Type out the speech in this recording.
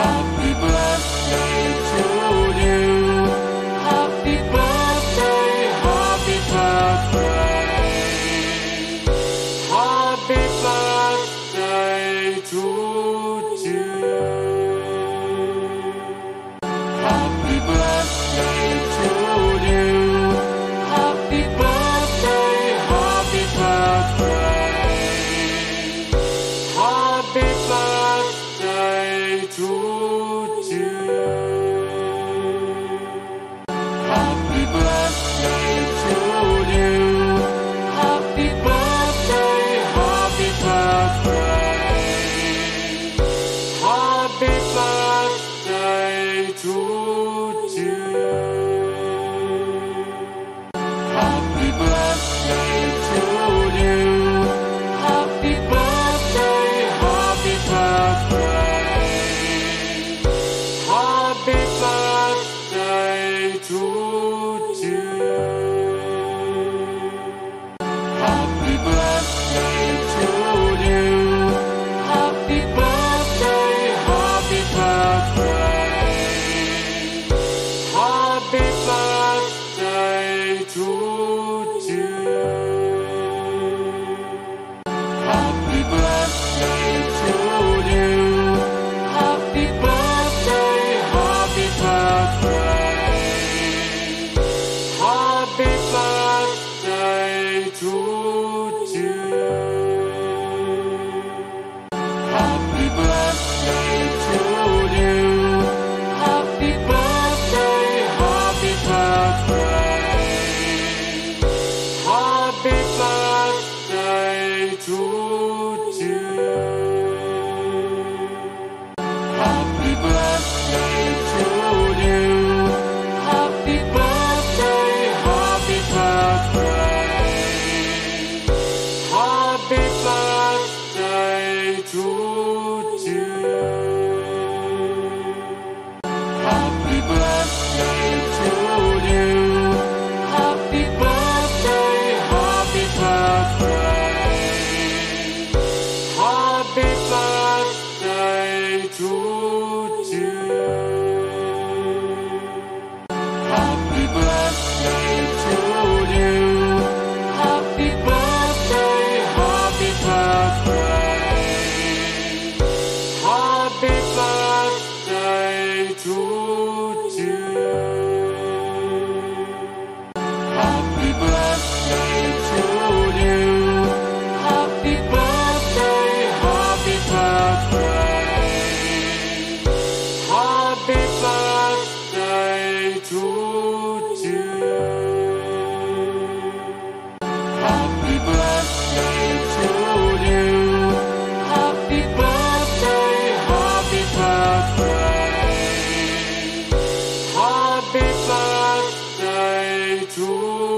Happy birthday to you. Happy birthday, happy birthday. Happy birthday to you. Happy birthday to you. Happy birthday, happy birthday. Happy birthday to you. Happy birthday to you. Happy birthday, happy birthday. Happy birthday to you. Happy birthday to you. Happy birthday, happy birthday. Happy birthday to you. Happy birthday to you. Happy birthday, happy birthday. Happy birthday to you. Happy birthday to you. Happy birthday, happy birthday. Happy birthday to you. Happy birthday to you. Happy birthday, happy birthday. Happy birthday to you. Happy birthday to you. Happy birthday, happy birthday. Happy birthday to you. Happy birthday to you. Happy birthday, happy birthday. Happy birthday to you. Happy birthday to you. Happy birthday, happy birthday. Happy birthday to you. Happy birthday to you. Happy birthday, happy birthday. Happy birthday to you. Happy birthday to you. Happy birthday, happy birthday. Happy birthday to